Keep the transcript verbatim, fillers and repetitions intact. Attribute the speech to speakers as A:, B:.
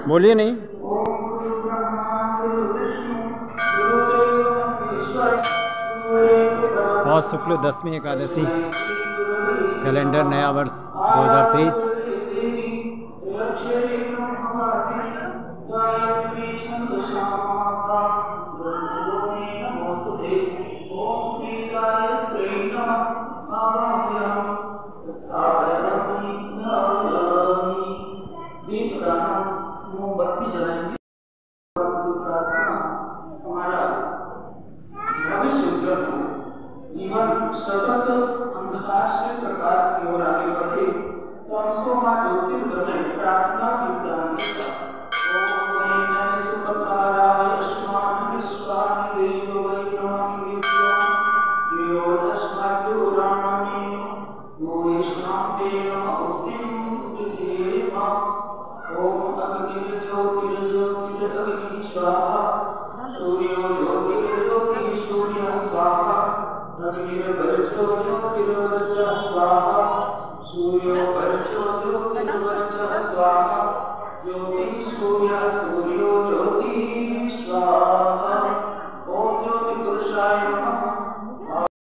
A: बोलिए नहीं। और शुक्ल दसवीं एकादशी कैलेंडर नया वर्ष दो हज़ार तेईस।
B: मोमबत्ती जलाएंगे। हमारा भविष्य उज्जवल हो, जीवन सतत अंधकार से प्रकाश की ओर आगे बढ़े, तो हमको मां ज्योतिर्गमय प्रार्थना की दान देगा। ओम नमः सुपकाराय अस्मान विश्वानि देव वैभवानि विद्वान् योदस्माद्यो राममे योष्णां देव उद्दिं विधेम। ओम अग्निर्ज्योतिर्ज्योतिरग्निः स्वाहा सूर्यो ज्योतिर्ज्योतिः सूर्यः स्वाहा अग्निर्वर्चो ज्योतिर्वर्चः स्वाहा सूर्यो वर्चो ज्योतिर्वर्चः स्वाहा ज्योतिः सूर्यः